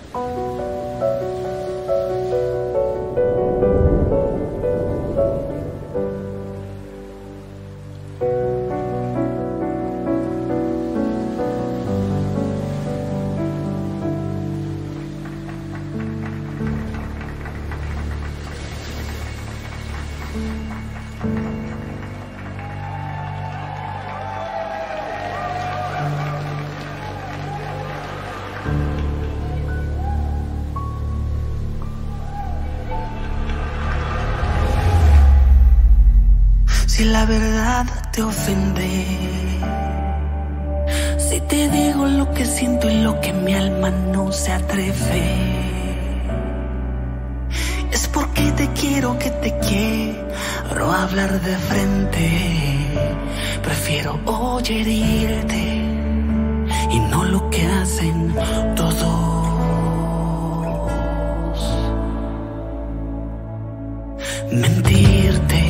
Si la verdad te ofende, si te digo lo que siento y lo que mi alma no se atreve, es porque te quiero hablar de frente. Prefiero oír herirte y no lo que hacen todos. Mentirte.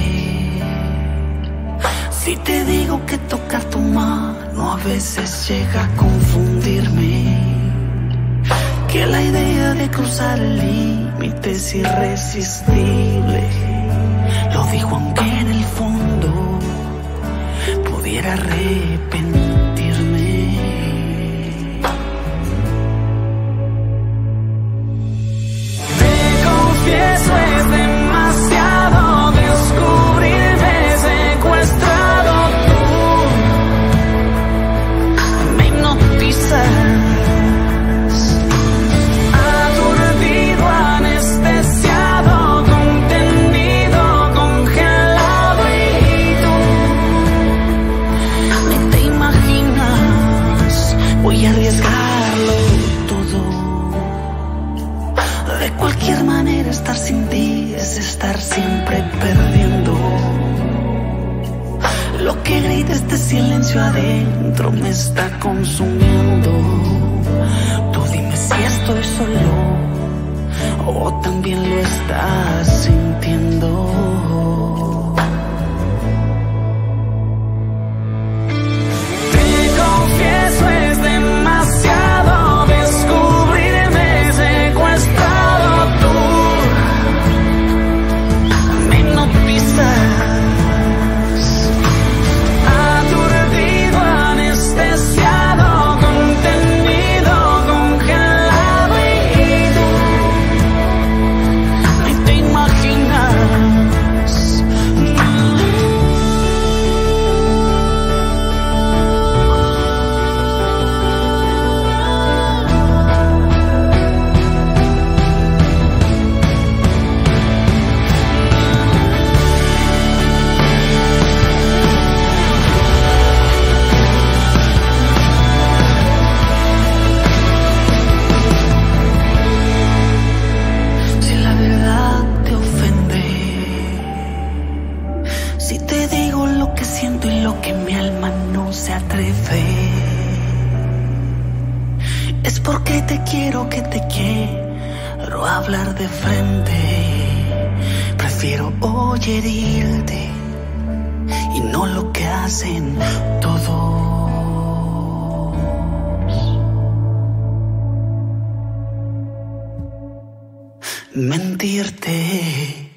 Si te digo que tocar tu mano a veces llega a confundirme, que la idea de cruzar el límite es irresistible. Lo digo aunque en el fondo pudiera arrepentirme. Te confieso, es demasiado descubrirme secuestrado. Tú me hipnotizas. Voy a arriesgarlo todo. De cualquier manera, estar sin ti es estar siempre perdiendo. Lo que grita este silencio adentro me está consumiendo. Tú dime si estoy solo o también lo estás sintiendo. Si te digo lo que siento y lo que mi alma no se atreve, es porque te quiero hablar de frente. Prefiero oír herirte y no lo que hacen todos. Mentirte.